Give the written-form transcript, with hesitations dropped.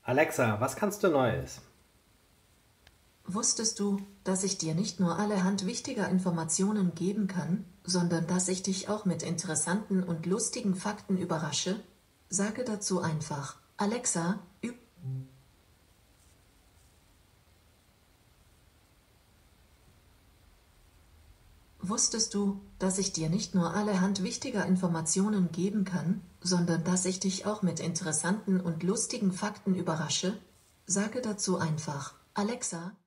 Alexa, was kannst du Neues? Wusstest du, dass ich dir nicht nur allerhand wichtiger Informationen geben kann, sondern dass ich dich auch mit interessanten und lustigen Fakten überrasche? Sage dazu einfach, Alexa, üb. Wusstest du, dass ich dir nicht nur allerhand wichtiger Informationen geben kann, sondern dass ich dich auch mit interessanten und lustigen Fakten überrasche? Sage dazu einfach, Alexa,